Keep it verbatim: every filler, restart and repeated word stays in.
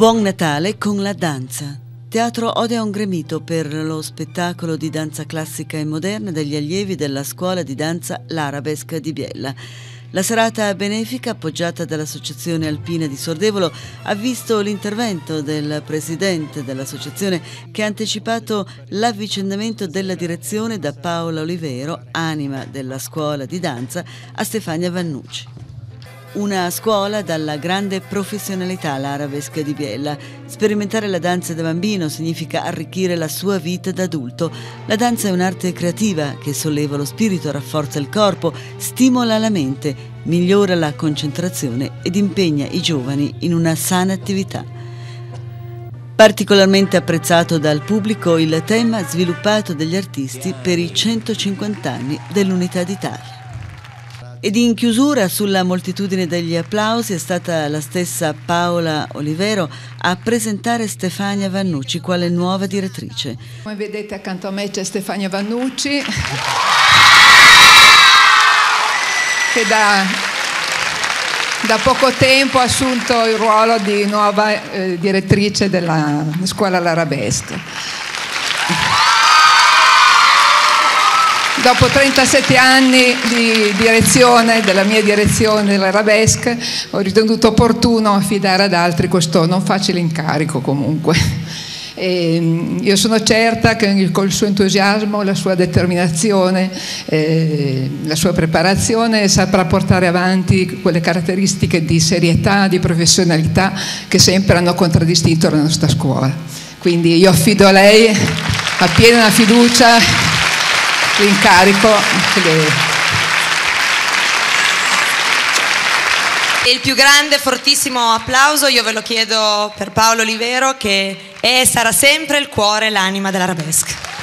Buon Natale con la danza. Teatro Odeon Gremito per lo spettacolo di danza classica e moderna degli allievi della scuola di danza L'Arabesque di Biella. La serata benefica, appoggiata dall'Associazione Alpina di Sordevolo, ha visto l'intervento del presidente dell'associazione, che ha anticipato l'avvicendamento della direzione da Paola Olivero, anima della scuola di danza, a Stefania Vannucci. Una scuola dalla grande professionalità, l'Arabesque di Biella. Sperimentare la danza da bambino significa arricchire la sua vita da adulto. La danza è un'arte creativa che solleva lo spirito, rafforza il corpo, stimola la mente, migliora la concentrazione ed impegna i giovani in una sana attività. Particolarmente apprezzato dal pubblico il tema sviluppato dagli artisti per i centocinquanta anni dell'Unità d'Italia. Ed in chiusura, sulla moltitudine degli applausi, è stata la stessa Paola Olivero a presentare Stefania Vannucci quale nuova direttrice. Come vedete accanto a me c'è Stefania Vannucci, che da, da poco tempo ha assunto il ruolo di nuova eh, direttrice della scuola L'Arabesque. Dopo trentasette anni di direzione, della mia direzione dell'Arabesque, ho ritenuto opportuno affidare ad altri questo non facile incarico comunque. E io sono certa che col suo entusiasmo, la sua determinazione, eh, la sua preparazione saprà portare avanti quelle caratteristiche di serietà, di professionalità che sempre hanno contraddistinto la nostra scuola. Quindi io affido a lei a piena fiducia l'incarico. E il più grande, fortissimo applauso io ve lo chiedo per Paola Olivero, che è e sarà sempre il cuore e l'anima dell'Arabesque.